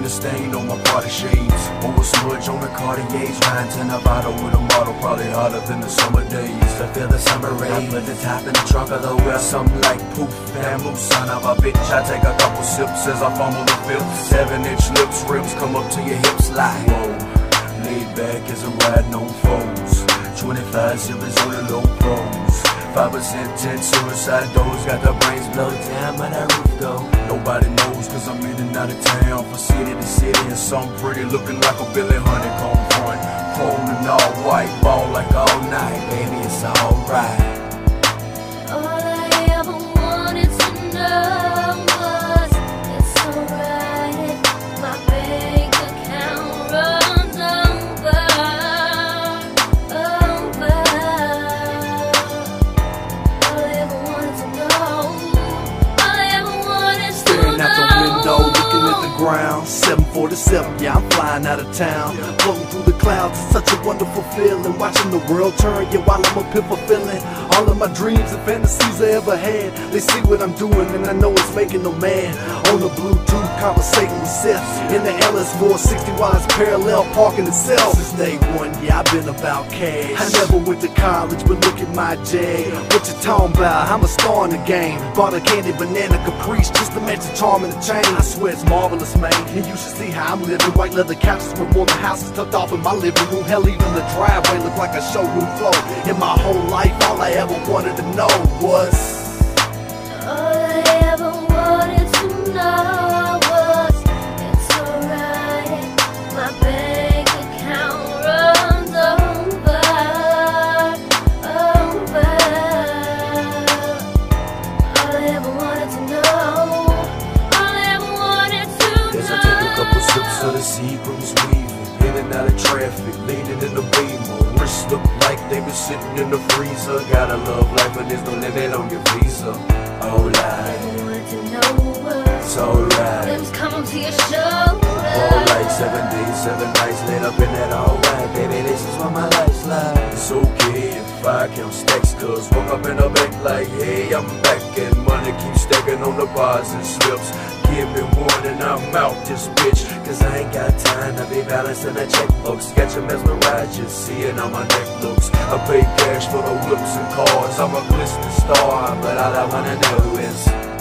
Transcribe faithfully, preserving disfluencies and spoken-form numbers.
a stain on my party shades, or a smudge on the Cartiers. Riding to Nevada with a model, probably hotter than the summer days. I feel the summer rain. I put the top in the trunk of the wheel, something like poof, bamboo, son of a bitch. I take a couple sips as I fumble the fifth. Seven inch lips, ribs come up to your hips like whoa. Laid back as I'm riding on foes. twenty-five series on the low pros. Five percent ten suicide doors. Got the brains blow down, but that roof go. Nobody knows, cause I'm in and out of town, from city to city, and some pretty looking like a Billy Honeycomb front. Chrome and all white, ball like all night. Baby, it's alright. All I ever wanted to know was it's alright if my bank account runs over, over. All I ever wanted to know, all I ever wanted to Staring know. out the window, looking at the ground. seven forty-seven, yeah, I'm flying out of town. Floating through the clouds, it's such a wonderful feeling. Watching the world turn, yeah, while I'm up here fulfilling all of my dreams and fantasies I ever had. They see what I'm doing and I know it's making them mad. On the Bluetooth, conversating with Seth in the L S four sixty while it's parallel parking itself. Since day one, yeah, I've been about cash. I never went to college, but look at my jag. What you talking about? I'm a star in the game. Bought a candy banana caprice just to match the charm in the chain. I swear it's marvelous, man, and you should see how I'm living. White leather couches with more than houses tucked off in my living room. Hell, even the driveway looked like a showroom floor. In my whole life, all I ever wanted to know was, all I ever wanted to know was it's alright if my bank account runs over, over. All I ever wanted to know, all I ever wanted to As know. I take a couple sips of the Seagram's weaving, in and out of traffic, leaning in the beamer. Wrists look like they been sitting in the freezer. Gotta love life, but there's no limit on your visa. All Alright, I wanted to know was it's alright. limbs come to your shoulder. All like seven days, seven nights, laid up in that alright. Baby, this is what my life's like. It's okay if I count stacks, cause woke up in the bank like, hey, I'm back, and money keeps stacking on the bars and slips. Give me one and I'm out this bitch, cause I ain't got time to be balancing the checkbooks. Got you mesmerized just seeing how my neck looks. I pay cash for the whips and cars, I'm a glistening star, but all I wanna know is